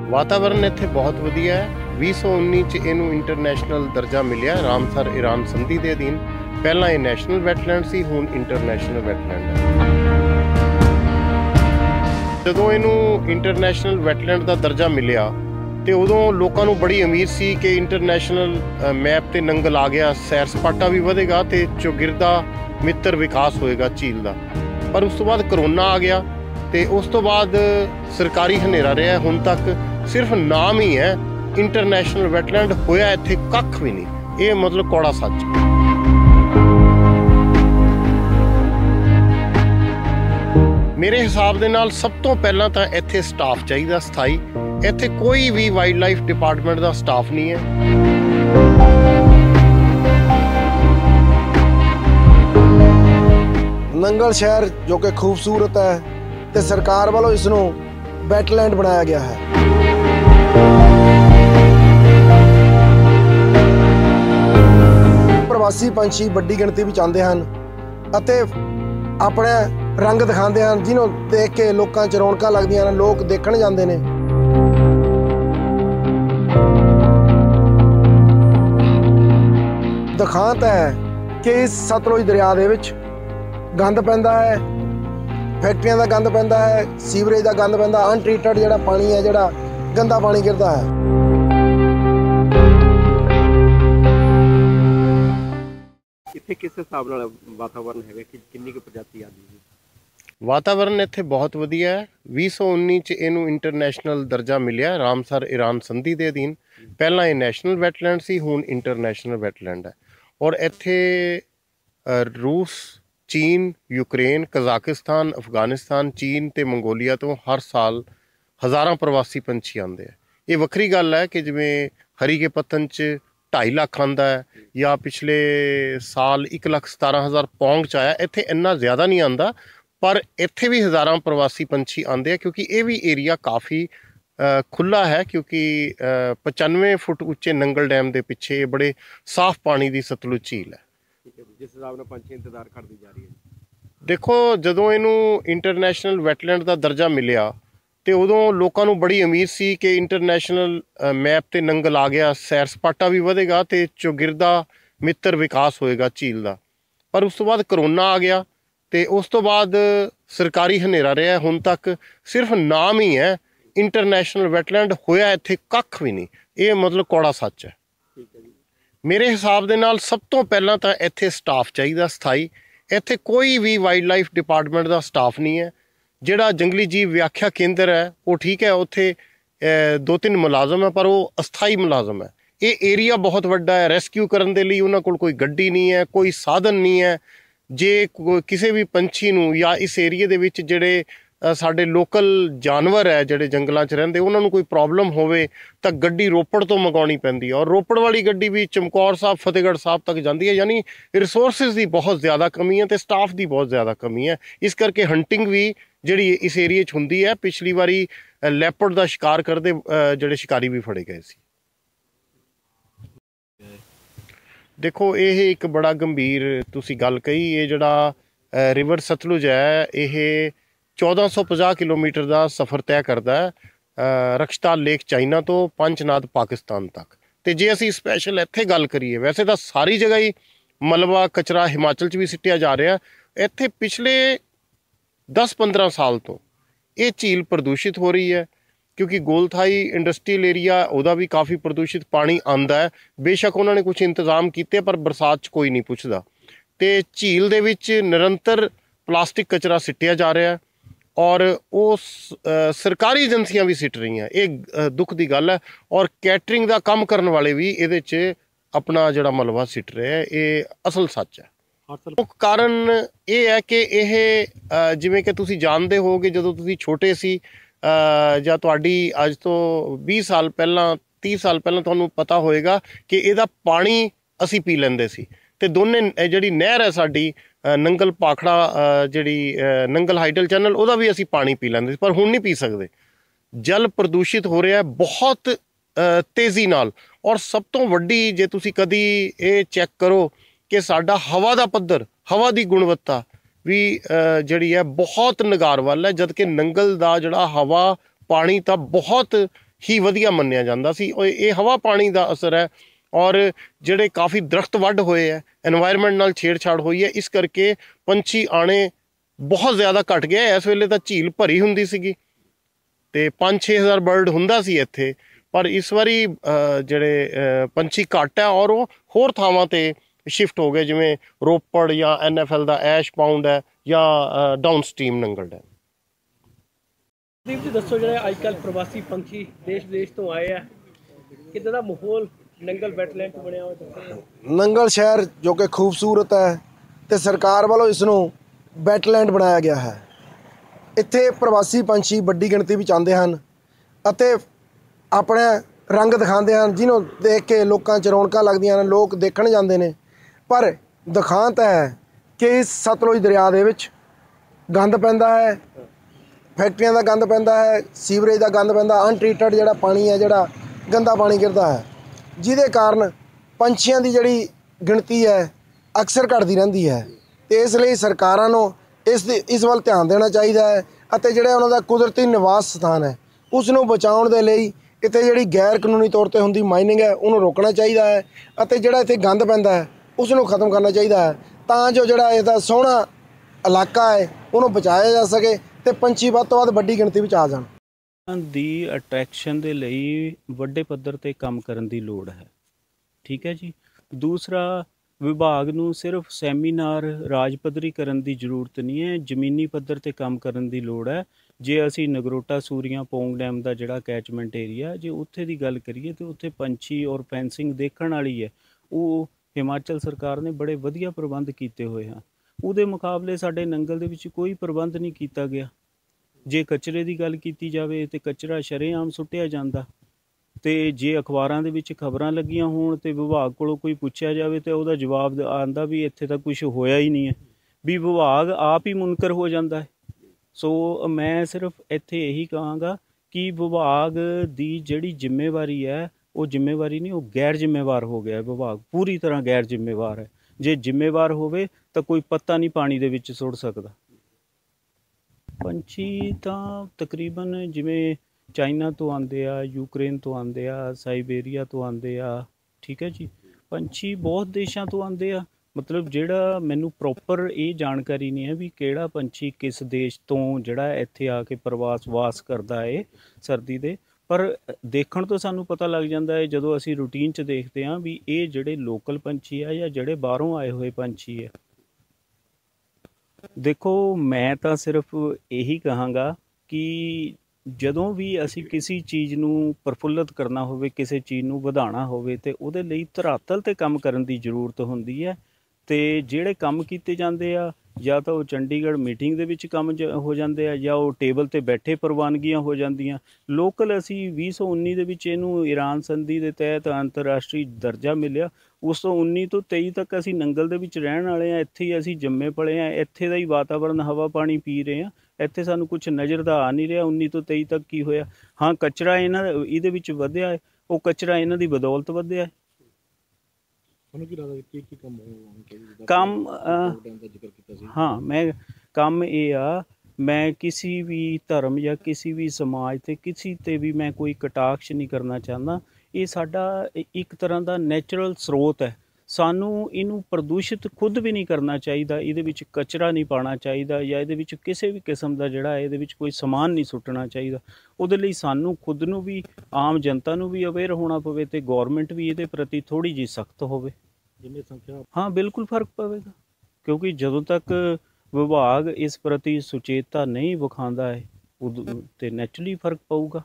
ਵਾਤਾਵਰਨ ਇੱਥੇ ਬਹੁਤ ਵਧੀਆ ਹੈ। 2019 ਚ ਇਹਨੂੰ ਇੰਟਰਨੈਸ਼ਨਲ ਦਰਜਾ ਮਿਲਿਆ ਰਾਮਸਰ ਈਰਾਨ ਸੰਧੀ ਦੇ ਅਧੀਨ। ਪਹਿਲਾਂ ਇਹ ਨੈਸ਼ਨਲ ਵੈਟਲੈਂਡ ਸੀ, ਹੁਣ ਇੰਟਰਨੈਸ਼ਨਲ ਵੈਟਲੈਂਡ ਹੈ। ਜਦੋਂ ਇਹਨੂੰ ਇੰਟਰਨੈਸ਼ਨਲ ਵੈਟਲੈਂਡ ਦਾ ਦਰਜਾ ਮਿਲਿਆ ਤੇ ਉਦੋਂ ਲੋਕਾਂ ਨੂੰ ਬੜੀ ਉਮੀਦ ਸੀ ਕਿ ਇੰਟਰਨੈਸ਼ਨਲ ਮੈਪ ਤੇ ਨੰਗਲ ਆ ਗਿਆ, ਸੈਰ ਸਪਾਟਾ ਵੀ ਵਧੇਗਾ ਤੇ ਚੌਗਿਰਦਾ ਮਿੱਤਰ ਵਿਕਾਸ ਹੋਏਗਾ ਝੀਲ ਦਾ। ਪਰ ਉਸ ਤੋਂ ਬਾਅਦ ਕਰੋਨਾ ਆ ਗਿਆ ਤੇ ਉਸ ਤੋਂ ਬਾਅਦ ਸਰਕਾਰੀ ਹਨੇਰਾ ਰਿਹਾ। ਹੁਣ ਤੱਕ ਸਿਰਫ ਨਾਮ ਹੀ ਹੈ, ਇੰਟਰਨੈਸ਼ਨਲ ਵੈਟਲੈਂਡ ਹੋਇਆ ਇੱਥੇ ਕੱਖ ਵੀ ਨਹੀਂ। ਇਹ ਮਤਲਬ ਕੌੜਾ ਸੱਚ। ਮੇਰੇ ਹਿਸਾਬ ਦੇ ਨਾਲ ਸਭ ਤੋਂ ਪਹਿਲਾਂ ਤਾਂ ਇੱਥੇ ਸਟਾਫ ਚਾਹੀਦਾ ਸਥਾਈ। ਇੱਥੇ ਕੋਈ ਵੀ ਵਾਈਲਡ ਲਾਈਫ ਡਿਪਾਰਟਮੈਂਟ ਦਾ ਸਟਾਫ ਨਹੀਂ ਹੈ। ਨੰਗਲ ਸ਼ਹਿਰ ਜੋ ਕਿ ਖੂਬਸੂਰਤ ਹੈ ਤੇ ਸਰਕਾਰ ਵੱਲੋਂ ਇਸ ਨੂੰ ਵੈਟਲੈਂਡ ਬਣਾਇਆ ਗਿਆ ਹੈ। ਪ੍ਰਵਾਸੀ ਪੰਛੀ ਵੱਡੀ ਗਿਣਤੀ ਵਿੱਚ ਆਉਂਦੇ ਹਨ ਅਤੇ ਆਪਣੇ ਰੰਗ ਦਿਖਾਉਂਦੇ ਹਨ, ਜਿਹਨੂੰ ਦੇਖ ਕੇ ਲੋਕਾਂ 'ਚ ਰੌਣਕਾਂ ਲੱਗਦੀਆਂ ਹਨ, ਲੋਕ ਦੇਖਣ ਜਾਂਦੇ ਨੇ। ਦਿਖਾਂਤ ਹੈ ਕਿ ਇਸ ਸਤਲੁਜ ਦਰਿਆ ਦੇ ਵਿੱਚ ਗੰਦ ਪੈਂਦਾ ਹੈ, ਫੈਕਟਰੀਆਂ ਦਾ ਗੰਦ ਪੈਂਦਾ ਹੈ, ਸੀਵਰੇਜ ਦਾ ਗੰਦ ਪੈਂਦਾ, ਅਨਟ੍ਰੀਟਡ ਜਿਹੜਾ ਪਾਣੀ ਹੈ, ਜਿਹੜਾ ਗੰਦਾ ਪਾਣੀ ਗਿਰਦਾ ਹੈ। ਇੱਥੇ ਕਿਸ ਹਿਸਾਬ ਨਾਲ ਵਾਤਾਵਰਨ ਹੈਗਾ ਕਿ ਕਿੰਨੀ ਕੁ ਪ੍ਰਜਾਤੀ ਆਉਂਦੀ ਹੈ? ਵਾਤਾਵਰਨ ਇੱਥੇ ਬਹੁਤ ਵਧੀਆ ਹੈ। 2019 ਚ ਇਹਨੂੰ ਇੰਟਰਨੈਸ਼ਨਲ ਦਰਜਾ ਮਿਲਿਆ ਰਾਮਸਰ ਈਰਾਨ ਸੰਧੀ ਦੇ ਅਧੀਨ। ਪਹਿਲਾਂ ਇਹ ਨੈਸ਼ਨਲ ਵੈਟਲੈਂਡ ਸੀ, ਹੁਣ ਇੰਟਰਨੈਸ਼ਨਲ ਵੈਟਲੈਂਡ ਹੈ। ਔਰ ਇੱਥੇ ਰੂਸ, ਚੀਨ, ਯੂਕਰੇਨ, ਕਜ਼ਾਕਿਸਤਾਨ, ਅਫਗਾਨਿਸਤਾਨ, ਚੀਨ ਤੇ ਮੰਗੋਲੀਆ ਤੋਂ ਹਰ ਸਾਲ ਹਜ਼ਾਰਾਂ ਪ੍ਰਵਾਸੀ ਪੰਛੀ ਆਉਂਦੇ ਆ। ਇਹ ਵੱਖਰੀ ਗੱਲ ਹੈ ਕਿ ਜਿਵੇਂ ਹਰੀਕੇ ਪੱਤਨ 'ਚ 2.5 ਲੱਖ ਆਉਂਦਾ ਹੈ ਜਾਂ ਪਿਛਲੇ ਸਾਲ 1,17,000 ਪੌਂਗ 'ਚ ਆਇਆ। ਇੱਥੇ ਇੰਨਾ ਜ਼ਿਆਦਾ ਨਹੀਂ ਆਉਂਦਾ, ਪਰ ਇੱਥੇ ਵੀ ਹਜ਼ਾਰਾਂ ਪ੍ਰਵਾਸੀ ਪੰਛੀ ਆਉਂਦੇ ਆ ਕਿਉਂਕਿ ਇਹ ਵੀ ਏਰੀਆ ਕਾਫੀ ਖੁੱਲ੍ਹਾ ਹੈ। ਕਿਉਂਕਿ 95 ਫੁੱਟ ਉੱਚੇ ਨੰਗਲ ਡੈਮ ਦੇ ਪਿੱਛੇ ਇਹ ਬੜੇ ਸਾਫ਼ ਪਾਣੀ ਦੀ ਸਤਲੁਜ ਝੀਲ ਹੈ। ਜਿਸ ਹਿਸਾਬ ਨਾਲ ਪੰਛੀ ਇੰਤਜ਼ਾਰ ਕਰਦੀ ਜਾ ਰਹੀ ਹੈ। ਦੇਖੋ, ਜਦੋਂ ਇਹਨੂੰ ਇੰਟਰਨੈਸ਼ਨਲ ਵੈਟਲੈਂਡ ਦਾ ਦਰਜਾ ਮਿਲਿਆ ਤੇ ਉਦੋਂ ਲੋਕਾਂ ਨੂੰ ਬੜੀ ਉਮੀਦ ਸੀ ਕਿ ਇੰਟਰਨੈਸ਼ਨਲ ਮੈਪ ਤੇ ਨੰਗਲ ਆ ਗਿਆ, ਸੈਰ ਸਪਾਟਾ ਵੀ ਵਧੇਗਾ ਤੇ ਚੌਗਿਰਦਾ ਮਿੱਤਰ ਵਿਕਾਸ ਹੋਏਗਾ ਝੀਲ ਦਾ। ਪਰ ਉਸ ਤੋਂ ਬਾਅਦ ਕਰੋਨਾ ਆ ਗਿਆ ਤੇ ਉਸ ਤੋਂ ਬਾਅਦ ਸਰਕਾਰੀ ਹਨੇਰਾ ਰਿਹਾ। ਹੁਣ ਤੱਕ ਸਿਰਫ ਨਾਮ ਹੀ ਹੈ, ਇੰਟਰਨੈਸ਼ਨਲ ਵੈਟਲੈਂਡ ਹੋਇਆ ਇੱਥੇ ਕੱਖ ਵੀ ਨਹੀਂ। ਇਹ ਮਤਲਬ ਕੌੜਾ ਸੱਚ ਹੈ। ਮੇਰੇ ਹਿਸਾਬ ਦੇ ਨਾਲ ਸਭ ਤੋਂ ਪਹਿਲਾਂ ਤਾਂ ਇੱਥੇ ਸਟਾਫ ਚਾਹੀਦਾ ਸਥਾਈ। ਇੱਥੇ ਕੋਈ ਵੀ ਵਾਈਲਡ ਲਾਈਫ ਡਿਪਾਰਟਮੈਂਟ ਦਾ ਸਟਾਫ ਨਹੀਂ ਹੈ। ਜਿਹੜਾ ਜੰਗਲੀ ਜੀਵ ਵਿਆਖਿਆ ਕੇਂਦਰ ਹੈ ਉਹ ਠੀਕ ਹੈ, ਉੱਥੇ 2-3 ਮੁਲਾਜ਼ਮ ਹੈ, ਪਰ ਉਹ ਅਸਥਾਈ ਮੁਲਾਜ਼ਮ ਹੈ। ਇਹ ਏਰੀਆ ਬਹੁਤ ਵੱਡਾ ਹੈ, ਰੈਸਕਿਊ ਕਰਨ ਦੇ ਲਈ ਉਹਨਾਂ ਕੋਲ ਕੋਈ ਗੱਡੀ ਨਹੀਂ ਹੈ, ਕੋਈ ਸਾਧਨ ਨਹੀਂ ਹੈ। ਜੇ ਕਿਸੇ ਵੀ ਪੰਛੀ ਨੂੰ ਜਾਂ ਇਸ ਏਰੀਏ ਦੇ ਵਿੱਚ ਜਿਹੜੇ ਸਾਡੇ ਲੋਕਲ ਜਾਨਵਰ ਹੈ ਜਿਹੜੇ ਜੰਗਲਾਂ 'ਚ ਰਹਿੰਦੇ, ਉਹਨਾਂ ਨੂੰ ਕੋਈ ਪ੍ਰੋਬਲਮ ਹੋਵੇ ਤਾਂ ਗੱਡੀ ਰੋਪੜ ਤੋਂ ਮੰਗਾਉਣੀ ਪੈਂਦੀ ਹੈ। ਔਰ ਰੋਪੜ ਵਾਲੀ ਗੱਡੀ ਵੀ ਚਮਕੌਰ ਸਾਹਿਬ, ਫਤਿਹਗੜ੍ਹ ਸਾਹਿਬ ਤੱਕ ਜਾਂਦੀ ਹੈ। ਯਾਨੀ ਰਿਸੋਰਸਿਸ ਦੀ ਬਹੁਤ ਜ਼ਿਆਦਾ ਕਮੀ ਹੈ ਤੇ ਸਟਾਫ ਦੀ ਬਹੁਤ ਜ਼ਿਆਦਾ ਕਮੀ ਹੈ। ਇਸ ਕਰਕੇ ਹੰਟਿੰਗ ਵੀ ਜਿਹੜੀ ਇਸ ਏਰੀਏ 'ਚ ਹੁੰਦੀ ਹੈ। ਪਿਛਲੀ ਵਾਰੀ ਲੈਪਰਡ ਦਾ ਸ਼ਿਕਾਰ ਕਰਦੇ ਜਿਹੜੇ ਸ਼ਿਕਾਰੀ ਵੀ ਫੜੇ ਗਏ ਸੀ। ਦੇਖੋ, ਇਹ ਇੱਕ ਬੜਾ ਗੰਭੀਰ ਤੁਸੀਂ ਗੱਲ ਕਹੀ। ਇਹ ਜਿਹੜਾ ਰਿਵਰ ਸਤਲੁਜ ਹੈ, ਇਹ 1450 ਕਿਲੋਮੀਟਰ ਦਾ ਸਫ਼ਰ ਤੈਅ ਕਰਦਾ ਹੈ ਰਖਸ਼ਤਾਲ ਲੇਕ ਚਾਈਨਾ ਤੋਂ ਪੰਚਨਾਦ ਪਾਕਿਸਤਾਨ ਤੱਕ। ਤੇ ਜੇ ਅਸੀਂ ਸਪੈਸ਼ਲ ਇੱਥੇ ਗੱਲ ਕਰੀਏ, ਵੈਸੇ ਤਾਂ ਸਾਰੀ ਜਗ੍ਹਾ ਹੀ ਮਲਬਾ ਕਚਰਾ ਹਿਮਾਚਲ 'ਚ ਵੀ ਸਿੱਟਿਆ ਜਾ ਰਿਹਾ। ਇੱਥੇ ਪਿਛਲੇ 10-15 ਸਾਲ ਤੋਂ ਇਹ ਝੀਲ ਪ੍ਰਦੂਸ਼ਿਤ ਹੋ ਰਹੀ ਹੈ ਕਿਉਂਕਿ ਗੋਲਥਾਈ ਇੰਡਸਟਰੀਅਲ ਏਰੀਆ, ਉਹਦਾ ਵੀ ਕਾਫੀ ਪ੍ਰਦੂਸ਼ਿਤ ਪਾਣੀ ਆਉਂਦਾ ਹੈ। ਬੇਸ਼ੱਕ ਉਹਨਾਂ ਨੇ ਕੁਝ ਇੰਤਜ਼ਾਮ ਕੀਤੇ, ਪਰ ਬਰਸਾਤ 'ਚ ਕੋਈ ਨਹੀਂ ਪੁੱਛਦਾ। ਤੇ ਝੀਲ ਦੇ ਵਿੱਚ ਨਿਰੰਤਰ ਪਲਾਸਟਿਕ ਕਚਰਾ ਸਿੱਟਿਆ ਜਾ ਰਿਹਾ ਔਰ ਉਹ ਸਰਕਾਰੀ ਏਜੰਸੀਆਂ ਵੀ ਸਿੱਟ ਰਹੀਆਂ। ਇਹ ਦੁੱਖ ਦੀ ਗੱਲ ਹੈ। ਔਰ ਕੈਟਰਿੰਗ ਦਾ ਕੰਮ ਕਰਨ ਵਾਲੇ ਵੀ ਇਹਦੇ 'ਚ ਆਪਣਾ ਜਿਹੜਾ ਮਲਬਾ ਸਿੱਟ ਰਿਹਾ ਹੈ। ਇਹ ਅਸਲ ਸੱਚ ਹੈ। ਮੁੱਖ ਕਾਰਨ ਇਹ ਹੈ ਕਿ ਇਹ ਜਿਵੇਂ ਕਿ ਤੁਸੀਂ ਜਾਣਦੇ ਹੋ ਕਿ ਜਦੋਂ ਤੁਸੀਂ ਛੋਟੇ ਸੀ ਜਾਂ ਤੁਹਾਡੀ ਅੱਜ ਤੋਂ 20 ਸਾਲ ਪਹਿਲਾਂ, 30 ਸਾਲ ਪਹਿਲਾਂ ਤੁਹਾਨੂੰ ਪਤਾ ਹੋਏਗਾ ਕਿ ਇਹਦਾ ਪਾਣੀ ਅਸੀਂ ਪੀ ਲੈਂਦੇ ਸੀ। ਤੇ ਦੋਨੇ ਜਿਹੜੀ ਨਹਿਰ ਹੈ ਸਾਡੀ ਨੰਗਲ ਭਾਖੜਾ, ਜਿਹੜੀ ਨੰਗਲ ਹਾਈਡਲ ਚੈਨਲ, ਉਹਦਾ ਵੀ ਅਸੀਂ ਪਾਣੀ ਪੀ ਲੈਂਦੇ ਸੀ, ਪਰ ਹੁਣ ਨਹੀਂ ਪੀ ਸਕਦੇ। ਜਲ ਪ੍ਰਦੂਸ਼ਿਤ ਹੋ ਰਿਹਾ ਬਹੁਤ ਤੇਜ਼ੀ ਨਾਲ। ਔਰ ਸਭ ਤੋਂ ਵੱਡੀ, ਜੇ ਤੁਸੀਂ ਕਦੀ ਇਹ ਚੈੱਕ ਕਰੋ ਕਿ ਸਾਡਾ ਹਵਾ ਦਾ ਪੱਧਰ, ਹਵਾ ਦੀ ਗੁਣਵੱਤਾ ਵੀ ਜਿਹੜੀ ਹੈ ਬਹੁਤ ਨਗਾਰ ਵੱਲ ਹੈ, ਜਦ ਕਿ ਨੰਗਲ ਦਾ ਜਿਹੜਾ ਹਵਾ ਪਾਣੀ ਤਾਂ ਬਹੁਤ ਹੀ ਵਧੀਆ ਮੰਨਿਆ ਜਾਂਦਾ ਸੀ। ਇਹ ਹਵਾ ਪਾਣੀ ਦਾ ਅਸਰ ਹੈ, ਔਰ ਜਿਹੜੇ ਕਾਫੀ ਦਰਖਤ ਵੱਢ ਹੋਏ ਹੈ, এনवायरमेंट ਨਾਲ ਛੇੜਛਾੜ ਹੋਈ ਹੈ, ਇਸ ਕਰਕੇ ਪੰਛੀ ਆਣੇ ਬਹੁਤ ਜ਼ਿਆਦਾ ਘਟ ਗਿਆ। ਇਸ ਵੇਲੇ ਤਾਂ ਝੀਲ ਭਰੀ ਹੁੰਦੀ ਸੀਗੀ ਤੇ 5-6 ਹਜ਼ਾਰ ਬਰਡ ਹੁੰਦਾ ਸੀ ਇੱਥੇ, ਪਰ ਇਸ ਵਾਰੀ ਜਿਹੜੇ ਪੰਛੀ ਘੱਟ ਹੈ ਔਰ ਉਹ ਹੋਰ ਥਾਵਾਂ ਤੇ ਸ਼ਿਫਟ ਹੋ ਗਏ, ਜਿਵੇਂ ਰੋਪੜ ਜਾਂ NFL ਦਾ ਐਸ਼ ਪਾਉਂਡ ਹੈ ਜਾਂ downstream Nangal dam. Deep ji ਦੱਸੋ, ਜਿਹੜੇ ਅੱਜ ਕੱਲ੍ਹ ਪ੍ਰਵਾਸੀ ਪੰਛੀ ਦੇਸ਼ ਵਿਦੇਸ਼ ਤੋਂ ਆਏ ਆ, ਕਿੱਦਾਂ ਦਾ ਮਾਹੌਲ ਨੰਗਲ ਵੈਟਲੈਂਡ 'ਚ ਬਣਿਆ ਹੋਇਆ? ਨੰਗਲ ਸ਼ਹਿਰ ਜੋ ਕਿ ਖੂਬਸੂਰਤ ਹੈ ਤੇ ਸਰਕਾਰ ਵੱਲੋਂ ਇਸ ਨੂੰ ਵੈਟਲੈਂਡ ਬਣਾਇਆ ਗਿਆ ਹੈ। ਇੱਥੇ ਪ੍ਰਵਾਸੀ ਪੰਛੀ ਵੱਡੀ ਗਿਣਤੀ ਵਿੱਚ ਆਉਂਦੇ ਹਨ ਅਤੇ ਆਪਣੇ ਰੰਗ ਦਿਖਾਉਂਦੇ ਹਨ, ਜਿਹਨੂੰ ਦੇਖ ਕੇ ਲੋਕਾਂ 'ਚ ਰੌਣਕਾਂ ਲੱਗਦੀਆਂ ਹਨ, ਲੋਕ ਦੇਖਣ ਜਾਂਦੇ ਨੇ। ਪਰ ਦਿਖਾਂਤ ਹੈ ਕਿ ਇਸ ਸਤਲੁਜ ਦਰਿਆ ਦੇ ਵਿੱਚ ਗੰਦ ਪੈਂਦਾ ਹੈ, ਫੈਕਟਰੀਆਂ ਦਾ ਗੰਦ ਪੈਂਦਾ ਹੈ, ਸੀਵਰੇਜ ਦਾ ਗੰਦ ਪੈਂਦਾ, ਅਨਟ੍ਰੀਟਡ ਜਿਹੜਾ ਪਾਣੀ ਹੈ, ਜਿਹੜਾ ਗੰਦਾ ਪਾਣੀ ਗਿਰਦਾ ਹੈ, ਜਿਹਦੇ ਕਾਰਨ ਪੰਛੀਆਂ ਦੀ ਜਿਹੜੀ ਗਿਣਤੀ ਹੈ ਅਕਸਰ ਘਟਦੀ ਰਹਿੰਦੀ ਹੈ। ਅਤੇ ਇਸ ਲਈ ਸਰਕਾਰਾਂ ਨੂੰ ਇਸ ਵੱਲ ਧਿਆਨ ਦੇਣਾ ਚਾਹੀਦਾ ਹੈ ਅਤੇ ਜਿਹੜਾ ਉਹਨਾਂ ਦਾ ਕੁਦਰਤੀ ਨਿਵਾਸ ਸਥਾਨ ਹੈ ਉਸ ਨੂੰ ਬਚਾਉਣ ਦੇ ਲਈ ਇੱਥੇ ਜਿਹੜੀ ਗੈਰ ਕਾਨੂੰਨੀ ਤੌਰ 'ਤੇ ਹੁੰਦੀ ਮਾਈਨਿੰਗ ਹੈ ਉਹਨੂੰ ਰੋਕਣਾ ਚਾਹੀਦਾ ਹੈ ਅਤੇ ਜਿਹੜਾ ਇੱਥੇ ਗੰਦ ਪੈਂਦਾ ਹੈ ਉਸ ਨੂੰ ਖਤਮ ਕਰਨਾ ਚਾਹੀਦਾ ਹੈ, ਤਾਂ ਜੋ ਜਿਹੜਾ ਇਹਦਾ ਸੋਹਣਾ ਇਲਾਕਾ ਹੈ ਉਹਨੂੰ ਬਚਾਇਆ ਜਾ ਸਕੇ ਅਤੇ ਪੰਛੀ ਵੱਧ ਤੋਂ ਵੱਧ ਵੱਡੀ ਗਿਣਤੀ ਵਿੱਚ ਆ ਜਾਣ। ਦੀ ਅਟਰੈਕਸ਼ਨ ਦੇ ਲਈ ਵੱਡੇ ਪੱਧਰ 'ਤੇ ਕੰਮ ਕਰਨ ਦੀ ਲੋੜ ਹੈ। ਠੀਕ ਹੈ ਜੀ। ਦੂਸਰਾ, ਵਿਭਾਗ ਨੂੰ ਸਿਰਫ ਸੈਮੀਨਾਰ ਰਾਜ ਪੱਧਰੀ ਕਰਨ ਦੀ ਜ਼ਰੂਰਤ ਨਹੀਂ ਹੈ, ਜ਼ਮੀਨੀ ਪੱਧਰ 'ਤੇ ਕੰਮ ਕਰਨ ਦੀ ਲੋੜ ਹੈ। ਜੇ ਅਸੀਂ ਨਗਰੋਟਾ ਸੂਰੀਆਂ ਪੌਂਗ ਡੈਮ ਦਾ ਜਿਹੜਾ ਕੈਚਮੈਂਟ ਏਰੀਆ, ਜੇ ਉੱਥੇ ਦੀ ਗੱਲ ਕਰੀਏ ਤਾਂ ਉੱਥੇ ਪੰਛੀ ਔਰ ਫੈਂਸਿੰਗ ਦੇਖਣ ਵਾਲੀ ਹੈ, ਉਹ ਹਿਮਾਚਲ ਸਰਕਾਰ ਨੇ ਬੜੇ ਵਧੀਆ ਪ੍ਰਬੰਧ ਕੀਤੇ ਹੋਏ ਹਨ। ਉਹਦੇ ਮੁਕਾਬਲੇ ਸਾਡੇ ਨੰਗਲ ਦੇ ਵਿੱਚ ਕੋਈ ਪ੍ਰਬੰਧ ਨਹੀਂ ਕੀਤਾ ਗਿਆ। ਜੇ ਕਚਰੇ ਦੀ ਗੱਲ ਕੀਤੀ ਜਾਵੇ ਤਾਂ ਕਚਰਾ ਸ਼ਰੇਆਮ ਸੁੱਟਿਆ ਜਾਂਦਾ, ਅਤੇ ਜੇ ਅਖਬਾਰਾਂ ਦੇ ਵਿੱਚ ਖਬਰਾਂ ਲੱਗੀਆਂ ਹੋਣ ਅਤੇ ਵਿਭਾਗ ਕੋਲੋਂ ਕੋਈ ਪੁੱਛਿਆ ਜਾਵੇ ਤਾਂ ਉਹਦਾ ਜਵਾਬ ਆਉਂਦਾ ਵੀ ਇੱਥੇ ਤਾਂ ਕੁਛ ਹੋਇਆ ਹੀ ਨਹੀਂ ਹੈ, ਵੀ ਵਿਭਾਗ ਆਪ ਹੀ ਮੁਨਕਰ ਹੋ ਜਾਂਦਾ ਹੈ। ਸੋ ਮੈਂ ਸਿਰਫ ਇੱਥੇ ਇਹੀ ਕਹਾਂਗਾ ਕਿ ਵਿਭਾਗ ਦੀ ਜਿਹੜੀ ਜ਼ਿੰਮੇਵਾਰੀ ਹੈ ਉਹ ਜ਼ਿੰਮੇਵਾਰੀ ਨਹੀਂ, ਉਹ ਗੈਰ ਜ਼ਿੰਮੇਵਾਰ ਹੋ ਗਿਆ। ਵਿਭਾਗ ਪੂਰੀ ਤਰ੍ਹਾਂ ਗੈਰ ਜ਼ਿੰਮੇਵਾਰ ਹੈ। ਜੇ ਜ਼ਿੰਮੇਵਾਰ ਹੋਵੇ ਤਾਂ ਕੋਈ ਪੱਤਾ ਨਹੀਂ ਪਾਣੀ ਦੇ ਵਿੱਚ ਸੁੱਟ ਸਕਦਾ। ਪੰਛੀ ਤਾਂ ਤਕਰੀਬਨ ਜਿਵੇਂ ਚਾਈਨਾ ਤੋਂ ਆਉਂਦੇ ਆ, ਯੂਕਰੇਨ ਤੋਂ ਆਉਂਦੇ ਆ, ਸਾਈਬੇਰੀਆ ਤੋਂ ਆਉਂਦੇ ਆ। ਠੀਕ ਹੈ ਜੀ। ਪੰਛੀ ਬਹੁਤ ਦੇਸ਼ਾਂ ਤੋਂ ਆਉਂਦੇ ਆ, ਮਤਲਬ ਜਿਹੜਾ ਮੈਨੂੰ ਪ੍ਰੋਪਰ ਇਹ ਜਾਣਕਾਰੀ ਨਹੀਂ ਹੈ ਵੀ ਕਿਹੜਾ ਪੰਛੀ ਕਿਸ ਦੇਸ਼ ਤੋਂ ਜਿਹੜਾ ਇੱਥੇ ਆ ਕੇ ਵਾਸ ਕਰਦਾ ਹੈ ਸਰਦੀ ਦੇ, ਪਰ ਦੇਖਣ ਤੋਂ ਸਾਨੂੰ ਪਤਾ ਲੱਗ ਜਾਂਦਾ ਹੈ ਜਦੋਂ ਅਸੀਂ ਰੂਟੀਨ 'ਚ ਦੇਖਦੇ ਹਾਂ ਵੀ ਇਹ ਜਿਹੜੇ ਲੋਕਲ ਪੰਛੀ ਆ ਜਾਂ ਜਿਹੜੇ ਬਾਹਰੋਂ ਆਏ ਹੋਏ ਪੰਛੀ ਹੈ। ਦੇਖੋ, ਮੈਂ ਤਾਂ ਸਿਰਫ ਇਹੀ ਕਹਾਂਗਾ ਕਿ ਜਦੋਂ ਵੀ ਅਸੀਂ ਕਿਸੇ ਚੀਜ਼ ਨੂੰ ਪ੍ਰਫੁੱਲਤ ਕਰਨਾ ਹੋਵੇ, ਕਿਸੇ ਚੀਜ਼ ਨੂੰ ਵਧਾਉਣਾ ਹੋਵੇ, ਤਾਂ ਉਹਦੇ ਲਈ ਧਰਾਤਲ 'ਤੇ ਕੰਮ ਕਰਨ ਦੀ ਜ਼ਰੂਰਤ ਹੁੰਦੀ ਹੈ। ਅਤੇ ਜਿਹੜੇ ਕੰਮ ਕੀਤੇ ਜਾਂਦੇ ਆ, ਜਾਂ ਤਾਂ ਉਹ ਚੰਡੀਗੜ੍ਹ ਮੀਟਿੰਗ ਦੇ ਵਿੱਚ ਕੰਮ ਹੋ ਜਾਂਦੇ ਆ, ਜਾਂ ਉਹ ਟੇਬਲ 'ਤੇ ਬੈਠੇ ਪ੍ਰਵਾਨਗੀਆਂ ਹੋ ਜਾਂਦੀਆਂ। ਲੋਕਲ ਅਸੀਂ 2019 ਦੇ ਵਿੱਚ ਇਹਨੂੰ ਈਰਾਨ ਸੰਧੀ ਦੇ ਤਹਿਤ ਅੰਤਰਰਾਸ਼ਟਰੀ ਦਰਜਾ ਮਿਲਿਆ। ਉਸ ਤੋਂ 19 ਤੋਂ 23 ਤੱਕ ਅਸੀਂ ਨੰਗਲ ਦੇ ਵਿੱਚ ਰਹਿਣ ਵਾਲੇ ਹਾਂ, ਇੱਥੇ ਹੀ ਅਸੀਂ ਜੰਮੇ ਪਲੇ ਹਾਂ, ਇੱਥੇ ਦਾ ਹੀ ਵਾਤਾਵਰਨ, ਹਵਾ ਪਾਣੀ ਪੀ ਰਹੇ ਹਾਂ, ਇੱਥੇ ਸਾਨੂੰ ਕੁਛ ਨਜ਼ਰ ਦਾ ਆ ਨਹੀਂ ਰਿਹਾ। 19 ਤੋਂ 23 ਤੱਕ ਕੀ ਹੋਇਆ? ਹਾਂ, ਕਚਰਾ ਇਹਦੇ ਵਿੱਚ ਵਧਿਆ ਹੈ, ਉਹ ਕਚਰਾ ਇਹਨਾਂ ਦੀ ਬਦੌਲਤ ਵਧਿਆ ਹੈ। ਕੰਮ ਇਹ ਆ, ਮੈਂ ਕਿਸੇ ਵੀ ਧਰਮ ਜਾਂ ਕਿਸੇ ਵੀ ਸਮਾਜ 'ਤੇ ਕਿਸੇ 'ਤੇ ਵੀ ਮੈਂ ਕੋਈ ਕਟਾਕਸ਼ ਨਹੀਂ ਕਰਨਾ ਚਾਹੁੰਦਾ। ਇਹ ਸਾਡਾ ਇੱਕ ਤਰ੍ਹਾਂ ਦਾ ਨੈਚੁਰਲ ਸਰੋਤ ਹੈ, ਸਾਨੂੰ ਇਹਨੂੰ ਪ੍ਰਦੂਸ਼ਿਤ ਖੁਦ ਵੀ ਨਹੀਂ ਕਰਨਾ ਚਾਹੀਦਾ। ਇਹਦੇ ਵਿੱਚ ਕਚਰਾ ਨਹੀਂ ਪਾਉਣਾ ਚਾਹੀਦਾ, ਜਾਂ ਇਹਦੇ ਵਿੱਚ ਕਿਸੇ ਵੀ ਕਿਸਮ ਦਾ ਜਿਹੜਾ ਇਹਦੇ ਵਿੱਚ ਕੋਈ ਸਮਾਨ ਨਹੀਂ ਸੁੱਟਣਾ ਚਾਹੀਦਾ। ਉਹਦੇ ਲਈ ਸਾਨੂੰ ਖੁਦ ਨੂੰ ਵੀ, ਆਮ ਜਨਤਾ ਨੂੰ ਵੀ ਅਵੇਅਰ ਹੋਣਾ ਪਵੇ ਅਤੇ ਗੌਰਮੈਂਟ ਵੀ ਇਹਦੇ ਪ੍ਰਤੀ ਥੋੜ੍ਹੀ ਜਿਹੀ ਸਖਤ ਹੋਵੇ। ਹਾਂ, ਬਿਲਕੁਲ ਫਰਕ ਪਵੇਗਾ, ਕਿਉਂਕਿ ਜਦੋਂ ਤੱਕ ਵਿਭਾਗ ਇਸ ਪ੍ਰਤੀ ਸੁਚੇਤਤਾ ਨਹੀਂ ਵਿਖਾਉਂਦਾ ਹੈ ਉਦੋਂ ਤੇ ਨੈਚੁਰਲੀ ਫਰਕ ਪਊਗਾ।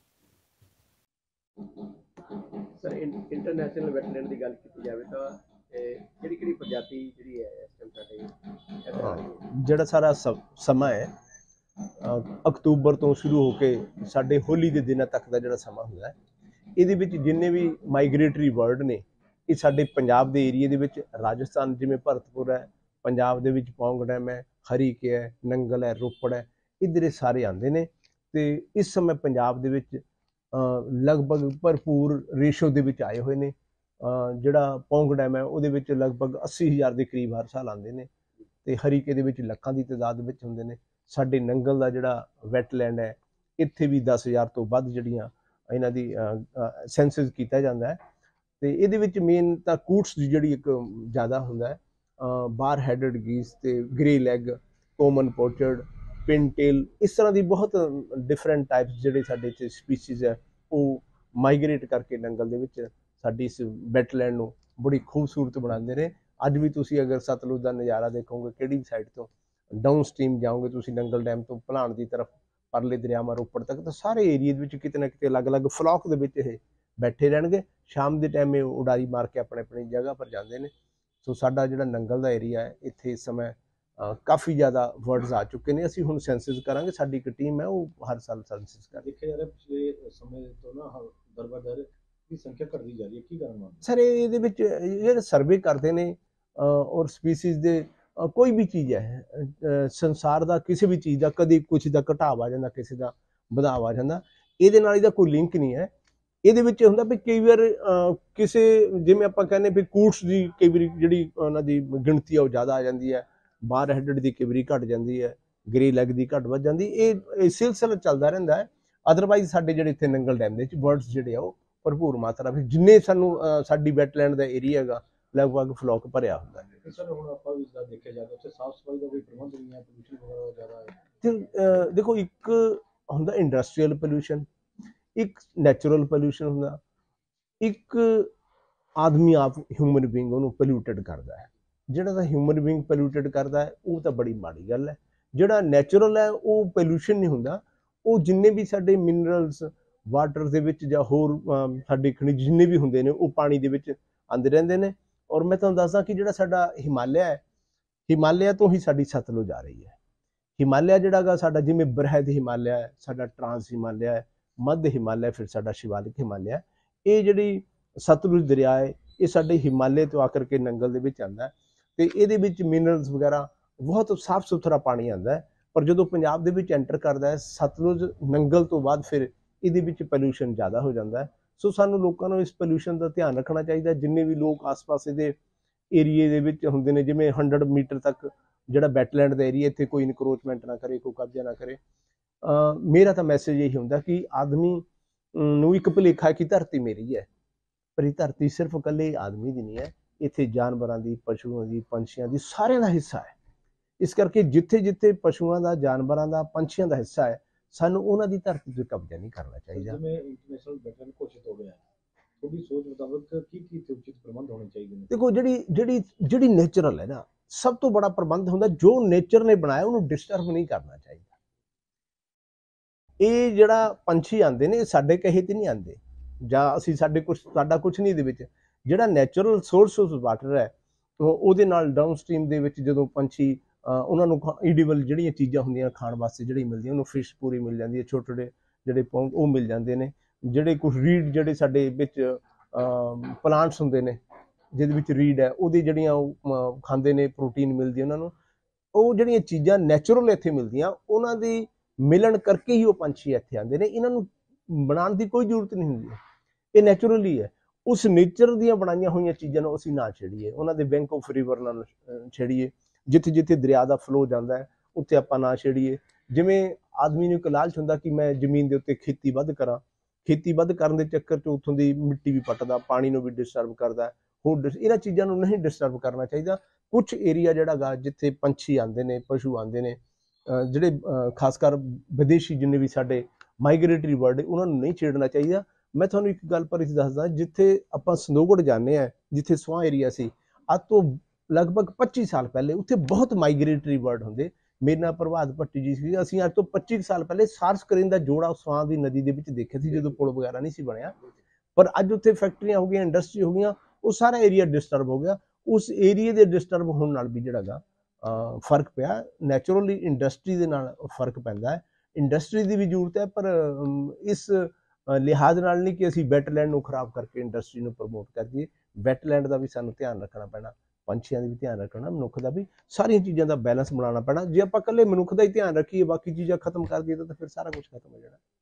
ਸਰ, ਇੰਟਰਨੈਸ਼ਨਲ ਵੈਟਲੈਂਡ ਦੀ ਗੱਲ ਕੀਤੀ ਜਾਵੇ ਤਾਂ ਕਿਹੜੀ ਪ੍ਰਜਾਤੀ ਜਿਹੜੀ ਹੈ ਇਸ ਟਾਈਮ ਸਾਡੇ ਜਿਹੜਾ ਸਾਰਾ ਸਮਾਂ ਹੈ ਅਕਤੂਬਰ ਤੋਂ ਸ਼ੁਰੂ ਹੋ ਕੇ ਸਾਡੇ ਹੋਲੀ ਦੇ ਦਿਨਾਂ ਤੱਕ ਦਾ ਜਿਹੜਾ ਸਮਾਂ ਹੁੰਦਾ ਹੈ, ਇਹਦੇ ਵਿੱਚ ਜਿੰਨੇ ਵੀ ਮਾਈਗ੍ਰੇਟਰੀ ਬਰਡ ਨੇ, ਇਹ ਸਾਡੇ ਪੰਜਾਬ ਦੇ ਏਰੀਏ ਦੇ ਵਿੱਚ, ਰਾਜਸਥਾਨ ਜਿਵੇਂ ਭਰਤਪੁਰ ਹੈ, ਪੰਜਾਬ ਦੇ ਵਿੱਚ ਪੌਂਗ ਡੈਮ ਹੈ, ਹਰੀਕੇ ਹੈ, ਨੰਗਲ ਹੈ, ਰੋਪੜ ਹੈ, ਇੱਧਰ ਸਾਰੇ ਆਉਂਦੇ ਨੇ। ਅਤੇ ਇਸ ਸਮੇਂ ਪੰਜਾਬ ਦੇ ਵਿੱਚ ਲਗਭਗ ਭਰਪੂਰ ਰੇਸ਼ੋ ਦੇ ਵਿੱਚ ਆਏ ਹੋਏ ਨੇ। ਜਿਹੜਾ ਪੌਂਗ ਡੈਮ ਹੈ ਉਹਦੇ ਵਿੱਚ ਲਗਭਗ 80,000 ਦੇ ਕਰੀਬ ਹਰ ਸਾਲ ਆਉਂਦੇ ਨੇ, ਅਤੇ ਹਰੀਕੇ ਦੇ ਵਿੱਚ ਲੱਖਾਂ ਦੀ ਤਾਦਾਦ ਵਿੱਚ ਹੁੰਦੇ ਨੇ। ਸਾਡੇ ਨੰਗਲ ਦਾ ਜਿਹੜਾ ਵੈਟਲੈਂਡ ਹੈ, ਇੱਥੇ ਵੀ 10,000 ਤੋਂ ਵੱਧ ਜਿਹੜੀਆਂ ਇਹਨਾਂ ਦੀ ਸੈਂਸਸ ਕੀਤਾ ਜਾਂਦਾ ਹੈ। ਤੇ ਇਹਦੇ ਵਿੱਚ ਮੇਨ ਤਾਂ ਕੂਟਸ ਦੀ ਜਿਹੜੀ ਇੱਕ ਜ਼ਿਆਦਾ ਹੁੰਦਾ ਹੈ, ਬਾਰ ਹੈਡਡ ਗੀਸ ਤੇ greylag, common pochard, pintail, ਇਸ ਤਰ੍ਹਾਂ ਦੀ ਬਹੁਤ ਡਿਫਰੈਂਟ ਟਾਈਪਸ ਜਿਹੜੇ ਸਾਡੇ ਇੱਥੇ ਸਪੀਸੀਜ਼ ਹੈ ਉਹ ਮਾਈਗ੍ਰੇਟ ਕਰਕੇ ਨੰਗਲ ਦੇ ਵਿੱਚ ਸਾਡੀ ਇਸ ਵੈਟਲੈਂਡ ਨੂੰ ਬੜੀ ਖੂਬਸੂਰਤ ਬਣਾਉਂਦੇ ਨੇ। ਅੱਜ ਵੀ ਤੁਸੀਂ ਅਗਰ ਸਤਲੁਜ ਦਾ ਨਜ਼ਾਰਾ ਦੇਖੋਗੇ, ਕਿਹੜੀ ਸਾਈਡ ਤੋਂ ਡਾਊਨ ਸਟਰੀਮ ਜਾਓਗੇ ਤੁਸੀਂ ਨੰਗਲ ਡੈਮ ਤੋਂ ਭਲਾਣ ਦੀ ਤਰਫ ਪਰਲੇ ਦਰਿਆਵਾਂ ਰੋਪੜ ਤੱਕ, ਤਾਂ ਸਾਰੇ ਏਰੀਏ ਦੇ ਵਿੱਚ ਕਿਤੇ ਨਾ ਕਿਤੇ ਅਲੱਗ-ਅਲੱਗ ਫਲੌਕ ਦੇ ਵਿੱਚ ਇਹ ਬੈਠੇ ਰਹਿਣਗੇ। ਸ਼ਾਮ ਦੇ ਟਾਈਮ ਇਹ ਉਡਾਰੀ ਮਾਰ ਕੇ ਆਪਣੀ ਜਗ੍ਹਾ ਪਰ ਜਾਂਦੇ ਨੇ। ਸੋ ਸਾਡਾ ਜਿਹੜਾ ਨੰਗਲ ਦਾ ਏਰੀਆ ਹੈ ਇੱਥੇ ਇਸ ਸਮੇਂ ਕਾਫੀ ਜ਼ਿਆਦਾ ਵਰਡਸ ਆ ਚੁੱਕੇ ਨੇ। ਅਸੀਂ ਹੁਣ ਸੈਂਸਸ ਕਰਾਂਗੇ, ਸਾਡੀ ਇੱਕ ਟੀਮ ਹੈ ਉਹ ਹਰ ਸਾਲ ਸੈਂਸਸ ਕਰਦੀ। ਦੇਖਿਆ ਜਾ ਰਿਹਾ ਪਿਛਲੇ ਸਮੇਂ ਤੋਂ ਨਾ ਦਰ ਬਾ ਦਰ ਦੀ ਸੰਖਿਆ ਘਟਦੀ ਜਾ ਰਹੀ ਹੈ, ਕੀ ਕਾਰਨ ਮੰਨਦੇ ਸਰ? ਇਹਦੇ ਵਿੱਚ ਜਿਹੜੇ ਸਰਵੇ ਕਰਦੇ ਨੇ ਔਰ ਸਪੀਸੀਜ਼ ਦੇ ਕੋਈ ਵੀ ਚੀਜ਼ ਹੈ ਸੰਸਾਰ ਦਾ, ਕਿਸੇ ਵੀ ਚੀਜ਼ ਦਾ ਕਦੀ ਕੁਛ ਦਾ ਘਟਾਵ ਆ ਜਾਂਦਾ, ਕਿਸੇ ਦਾ ਵਧਾਵ ਆ ਜਾਂਦਾ, ਇਹਦੇ ਨਾਲ ਇਹਦਾ ਕੋਈ ਲਿੰਕ ਨਹੀਂ ਹੈ। ਇਹਦੇ ਵਿੱਚ ਹੁੰਦਾ ਵੀ ਕਈ ਵਾਰ ਕਿਸੇ, ਜਿਵੇਂ ਆਪਾਂ ਕਹਿੰਦੇ ਵੀ ਕੂਟਸ ਦੀ ਕਈ ਵਾਰੀ ਜਿਹੜੀ ਉਹਨਾਂ ਦੀ ਗਿਣਤੀ ਆ ਉਹ ਜ਼ਿਆਦਾ ਆ ਜਾਂਦੀ ਹੈ, ਬਾਰ ਹੈਡਡ ਦੀ ਕਈ ਵਾਰੀ ਘਟ ਜਾਂਦੀ ਹੈ, ਗ੍ਰੇ ਲੈਗ ਦੀ ਘਟ ਵੱਧ ਜਾਂਦੀ, ਇਹ ਸਿਲਸਿਲਾ ਚੱਲਦਾ ਰਹਿੰਦਾ ਹੈ। ਅਦਰਵਾਈਜ਼ ਸਾਡੇ ਜਿਹੜੇ ਇੱਥੇ ਨੰਗਲ ਡੈਮ ਦੇ ਵਿੱਚ ਬਰਡਸ ਜਿਹੜੇ ਆ ਉਹ ਭਰਪੂਰ ਮਾਤਰਾ ਵਿੱਚ, ਜਿੰਨੇ ਸਾਨੂੰ ਸਾਡੀ ਵੈਟਲੈਂਡ ਦਾ ਏਰੀਆ ਹੈਗਾ ਲਗਭਗ ਫਲੌਕ ਭਰਿਆ ਹੁੰਦਾ ਹੈ। ਸਰ ਹੁਣ ਆਪਾਂ ਵੀ ਇਸਦਾ ਦੇਖਿਆ ਜਾਵੇ ਉੱਥੇ ਸਾਫ਼ ਸਫਾਈ ਦਾ ਕੋਈ ਪ੍ਰਬੰਧ ਨਹੀਂ ਹੈ, ਪੋਲੂਸ਼ਨ ਵਗੈਰਾ ਜ਼ਿਆਦਾ ਹੈ। ਤੇ ਦੇਖੋ, ਇੱਕ ਹੁੰਦਾ ਇੰਡਸਟਰੀਅਲ ਪੋਲੂਸ਼ਨ, ਇੱਕ ਨੈਚੁਰਲ ਪੋਲੂਸ਼ਨ ਹੁੰਦਾ, ਇੱਕ ਆਦਮੀ ਆਪ ਹਿਊਮਨ ਬੀਇੰਗ ਉਹਨੂੰ ਪੋਲਿਊਟਡ ਕਰਦਾ ਹੈ। ਜਿਹੜਾ ਤਾਂ ਹਿਊਮਨ ਬੀਇੰਗ ਪੋਲਿਊਟਡ ਕਰਦਾ ਹੈ ਉਹ ਤਾਂ ਬੜੀ ਮਾੜੀ ਗੱਲ ਹੈ। ਜਿਹੜਾ ਨੈਚੁਰਲ ਹੈ ਉਹ ਪੋਲੂਸ਼ਨ ਨਹੀਂ ਹੁੰਦਾ, ਉਹ ਜਿੰਨੇ ਵੀ ਸਾਡੇ ਮਿਨਰਲਸ ਵਾਟਰ ਦੇ ਵਿੱਚ ਜਾਂ ਹੋਰ ਸਾਡੇ ਖਣਿਜ ਜਿੰਨੇ ਵੀ ਹੁੰਦੇ ਨੇ ਉਹ ਪਾਣੀ ਦੇ ਵਿੱਚ ਆਉਂਦੇ ਰਹਿੰਦੇ ਨੇ। ਔਰ ਮੈਂ ਤੁਹਾਨੂੰ ਦੱਸਦਾ ਕਿ ਜਿਹੜਾ ਸਾਡਾ ਹਿਮਾਲਿਆ ਹੈ, ਹਿਮਾਲਿਆ ਤੋਂ ਹੀ ਸਾਡੀ ਸਤਲੁਜ ਆ ਰਹੀ ਹੈ। ਹਿਮਾਲਿਆ ਜਿਹੜਾ ਗਾ ਸਾਡਾ, ਜਿਵੇਂ ਬ੍ਰਹਿਦ ਹਿਮਾਲਿਆ ਹੈ, ਸਾਡਾ ਟਰਾਂਸ ਹਿਮਾਲਿਆ ਹੈ, ਮੱਧ ਹਿਮਾਲਿਆ, ਫਿਰ ਸਾਡਾ ਸ਼ਿਵਾਲਿਕ ਹਿਮਾਲਿਆ, ਇਹ ਜਿਹੜੀ ਸਤਲੁਜ ਦਰਿਆ ਹੈ ਇਹ ਸਾਡੇ ਹਿਮਾਲਿਆ ਤੋਂ ਆ ਕਰਕੇ ਨੰਗਲ ਦੇ ਵਿੱਚ ਆਉਂਦਾ ਹੈ। ਤੇ ਇਹਦੇ ਵਿੱਚ ਮਿਨਰਲਸ ਵਗੈਰਾ ਬਹੁਤ ਸਾਫ਼ ਸੁਥਰਾ ਪਾਣੀ ਆਉਂਦਾ ਹੈ। ਪਰ ਜਦੋਂ ਪੰਜਾਬ ਦੇ ਵਿੱਚ ਐਂਟਰ ਕਰਦਾ ਹੈ ਸਤਲੁਜ ਨੰਗਲ ਤੋਂ ਬਾਅਦ, ਫਿਰ ਇਹਦੇ ਵਿੱਚ ਪੋਲੂਸ਼ਨ ਜ਼ਿਆਦਾ ਹੋ ਜਾਂਦਾ ਹੈ। ਸੋ ਸਾਨੂੰ ਲੋਕਾਂ ਨੂੰ ਇਸ ਪੋਲੂਸ਼ਨ ਦਾ ਧਿਆਨ ਰੱਖਣਾ ਚਾਹੀਦਾ। ਜਿੰਨੇ ਵੀ ਲੋਕ ਆਸ-ਪਾਸ ਦੇ ਏਰੀਏ ਦੇ ਵਿੱਚ ਹੁੰਦੇ ਨੇ, ਜਿਵੇਂ 100 ਮੀਟਰ ਤੱਕ ਜਿਹੜਾ ਵੈਟਲੈਂਡ ਦਾ ਏਰੀਆ, ਇੱਥੇ ਕੋਈ ਇਨਕਰੋਚਮੈਂਟ ਨਾ ਕਰੇ, ਕੋਈ ਕਬਜ਼ਾ ਨਾ ਕਰੇ। ਮੇਰਾ ਤਾਂ ਮੈਸੇਜ ਇਹੀ ਹੁੰਦਾ ਕਿ ਆਦਮੀ ਨੂੰ ਇੱਕ ਭੁਲੇਖਾ ਹੈ ਕਿ ਧਰਤੀ ਮੇਰੀ ਹੈ, ਪਰ ਇਹ ਧਰਤੀ ਸਿਰਫ ਇਕੱਲੇ ਆਦਮੀ ਦੀ ਨਹੀਂ ਹੈ, ਇੱਥੇ ਜਾਨਵਰਾਂ ਦੀ, ਪਸ਼ੂਆਂ ਦੀ, ਪੰਛੀਆਂ ਦੀ, ਸਾਰਿਆਂ ਦਾ ਹਿੱਸਾ ਹੈ। ਇਸ ਕਰਕੇ ਜਿੱਥੇ ਜਿੱਥੇ ਪਸ਼ੂਆਂ ਦਾ, ਜਾਨਵਰਾਂ ਦਾ, ਪੰਛੀਆਂ ਦਾ ਹਿੱਸਾ ਹੈ, ਸਾਨੂੰ ਉਹਨਾਂ ਦੀ ਧਰਤੀ 'ਤੇ ਕਬਜ਼ਾ ਨਹੀਂ ਕਰਨਾ ਚਾਹੀਦਾ। ਜਿਵੇਂ ਇੰਟਰਨੈਸ਼ਨਲ ਵੈਟਲੈਂਡ ਘੋਸ਼ਿਤ ਹੋ ਗਿਆ, ਤੁਹਾਡੀ ਸੋਚ ਮੁਤਾਬਕ ਕੀ ਉਚਿਤ ਪ੍ਰਬੰਧ ਹੋਣੇ ਚਾਹੀਦੇ ਨੇ? ਦੇਖੋ, ਜਿਹੜੀ ਨੇਚਰਲ ਹੈ ਨਾ, ਸਭ ਤੋਂ ਬੜਾ ਪ੍ਰਬੰਧ ਹੁੰਦਾ ਜੋ ਨੇਚਰ ਨੇ ਬਣਾਇਆ ਉਹਨੂੰ ਡਿਸਟਰਬ ਨਹੀਂ ਕਰਨਾ ਚਾਹੀਦਾ। ਇਹ ਜਿਹੜਾ ਪੰਛੀ ਆਉਂਦੇ ਨੇ ਇਹ ਸਾਡੇ ਕਹੇ ਤੇ ਨਹੀਂ ਆਉਂਦੇ, ਜਾਂ ਅਸੀਂ ਸਾਡਾ ਕੁਛ ਨਹੀਂ ਇਹਦੇ ਵਿੱਚ। ਜਿਹੜਾ ਨੈਚੁਰਲ ਸੋਰਸ ਆਫ ਵਾਟਰ ਹੈ ਉਹਦੇ ਨਾਲ ਡਾਊਨ ਸਟਰੀਮ ਦੇ ਵਿੱਚ ਜਦੋਂ ਪੰਛੀ ਉਹਨਾਂ ਨੂੰ ਈਡੀਬਲ ਜਿਹੜੀਆਂ ਚੀਜ਼ਾਂ ਹੁੰਦੀਆਂ ਖਾਣ ਵਾਸਤੇ ਜਿਹੜੀ ਮਿਲਦੀਆਂ, ਉਹਨੂੰ ਫਿਸ਼ ਪੂਰੀ ਮਿਲ ਜਾਂਦੀ ਹੈ, ਛੋਟੇ ਜਿਹੜੇ ਪੌਂਗ ਉਹ ਮਿਲ ਜਾਂਦੇ ਨੇ, ਜਿਹੜੇ ਕੁਝ ਰੀਡ ਜਿਹੜੇ ਸਾਡੇ ਵਿੱਚ ਪਲਾਂਟਸ ਹੁੰਦੇ ਨੇ ਜਿਹਦੇ ਵਿੱਚ ਰੀਡ ਹੈ ਉਹਦੀ ਜਿਹੜੀਆਂ ਉਹ ਖਾਂਦੇ ਨੇ, ਪ੍ਰੋਟੀਨ ਮਿਲਦੀ ਉਹਨਾਂ ਨੂੰ। ਉਹ ਜਿਹੜੀਆਂ ਚੀਜ਼ਾਂ ਨੈਚੁਰਲ ਇੱਥੇ ਮਿਲਦੀਆਂ ਉਹਨਾਂ ਦੀ ਮਿਲਣ ਕਰਕੇ ਹੀ ਉਹ ਪੰਛੀ ਇੱਥੇ ਆਉਂਦੇ ਨੇ। ਇਹਨਾਂ ਨੂੰ ਬਣਾਉਣ ਦੀ ਕੋਈ ਜ਼ਰੂਰਤ ਨਹੀਂ ਹੁੰਦੀ, ਇਹ ਨੈਚੁਰਲੀ ਹੈ। ਉਸ ਨੇਚਰ ਦੀਆਂ ਬਣਾਈਆਂ ਹੋਈਆਂ ਚੀਜ਼ਾਂ ਨੂੰ ਅਸੀਂ ਨਾ ਛੇੜੀਏ, ਉਹਨਾਂ ਦੇ ਬੈਂਕ ਆਫ ਰਿਵਰ ਨਾਲ ਛੇੜੀਏ, ਜਿੱਥੇ ਜਿੱਥੇ ਦਰਿਆ ਦਾ ਫਲੋ ਜਾਂਦਾ ਹੈ ਉੱਥੇ ਆਪਾਂ ਨਾ ਛੇੜੀਏ। ਜਿਵੇਂ ਆਦਮੀ ਨੂੰ ਇੱਕ ਲਾਲਚ ਹੁੰਦਾ ਕਿ ਮੈਂ ਜ਼ਮੀਨ ਦੇ ਉੱਤੇ ਖੇਤੀ ਵੱਧ ਕਰਾਂ, ਖੇਤੀ ਵੱਧ ਕਰਨ ਦੇ ਚੱਕਰ 'ਚ ਉੱਥੋਂ ਦੀ ਮਿੱਟੀ ਵੀ ਪੱਟਦਾ, ਪਾਣੀ ਨੂੰ ਵੀ ਡਿਸਟਰਬ ਕਰਦਾ। ਹੋਰ ਇਹਨਾਂ ਚੀਜ਼ਾਂ ਨੂੰ ਨਹੀਂ ਡਿਸਟਰਬ ਕਰਨਾ ਚਾਹੀਦਾ। ਕੁਛ ਏਰੀਆ ਜਿਹੜਾ ਗਾ ਜਿੱਥੇ ਪੰਛੀ ਆਉਂਦੇ ਨੇ, ਪਸ਼ੂ ਆਉਂਦੇ ਨੇ, ਜਿਹੜੇ ਖਾਸ ਕਰ ਵਿਦੇਸ਼ੀ ਜਿੰਨੇ ਵੀ ਸਾਡੇ ਮਾਈਗ੍ਰੇਟਰੀ ਬਰਡ ਉਹਨਾਂ ਨੂੰ ਨਹੀਂ ਛੇੜਨਾ ਚਾਹੀਦਾ। ਮੈਂ ਤੁਹਾਨੂੰ ਇੱਕ ਗੱਲ ਪਰ ਇਸ ਦੱਸਦਾ, ਜਿੱਥੇ ਆਪਾਂ ਸੰਦੋਗੜ ਜਾਂਦੇ ਹਾਂ, ਜਿੱਥੇ ਸਵਾਂ ਏਰੀਆ ਸੀ, ਅੱਜ ਤੋਂ ਲਗਭਗ 25 ਸਾਲ ਪਹਿਲੇ ਉੱਥੇ ਬਹੁਤ ਮਾਈਗ੍ਰੇਟਰੀ ਬਰਡ ਹੁੰਦੇ। ਮੇਰੇ ਨਾਲ ਪ੍ਰਭਾਤ ਭੱਟੀ ਜੀ ਸੀ, ਅਸੀਂ ਅੱਜ ਤੋਂ 25 ਸਾਲ ਪਹਿਲੇ ਸਾਰਸਕਰੀਨ ਦਾ ਜੋੜਾ ਸਵਾਂ ਦੀ ਨਦੀ ਦੇ ਵਿੱਚ ਦੇਖਿਆ ਸੀ ਜਦੋਂ ਪੁਲ ਵਗੈਰਾ ਨਹੀਂ ਸੀ ਬਣਿਆ। ਪਰ ਅੱਜ ਉੱਥੇ ਫੈਕਟਰੀਆਂ ਹੋ ਗਈਆਂ, ਇੰਡਸਟਰੀ ਹੋ ਗਈਆਂ, ਉਹ ਸਾਰਾ ਏਰੀਆ ਡਿਸਟਰਬ ਹੋ ਗਿਆ। ਉਸ ਏਰੀਏ ਦੇ ਡਿਸਟਰਬ ਹੋਣ ਨਾਲ ਵੀ ਜਿਹੜਾ ਗਾ ਫਰਕ ਪਿਆ। ਨੈਚੁਰਲੀ ਇੰਡਸਟਰੀ ਦੇ ਨਾਲ ਫਰਕ ਪੈਂਦਾ ਹੈ। ਇੰਡਸਟਰੀ ਦੀ ਵੀ ਜ਼ਰੂਰਤ ਹੈ, ਪਰ ਇਸ ਲਿਹਾਜ਼ ਨਾਲ ਨਹੀਂ ਕਿ ਅਸੀਂ ਵੈਟਲੈਂਡ ਨੂੰ ਖਰਾਬ ਕਰਕੇ ਇੰਡਸਟਰੀ ਨੂੰ ਪ੍ਰਮੋਟ ਕਰੀਏ। ਵੈਟਲੈਂਡ ਦਾ ਵੀ ਸਾਨੂੰ ਧਿਆਨ ਰੱਖਣਾ ਪੈਣਾ, ਪੰਛੀਆਂ ਦਾ ਵੀ ਧਿਆਨ ਰੱਖਣਾ, ਮਨੁੱਖ ਦਾ ਵੀ, ਸਾਰੀਆਂ ਚੀਜ਼ਾਂ ਦਾ ਬੈਲੈਂਸ ਬਣਾਉਣਾ ਪੈਣਾ। ਜੇ ਆਪਾਂ ਇਕੱਲੇ ਮਨੁੱਖ ਦਾ ਹੀ ਧਿਆਨ ਰੱਖੀਏ, ਬਾਕੀ ਚੀਜ਼ਾਂ ਖਤਮ ਕਰ ਦਈਏ ਤਾਂ ਫਿਰ ਸਾਰਾ ਕੁਝ ਖਤਮ ਹੋ ਜਾਣਾ।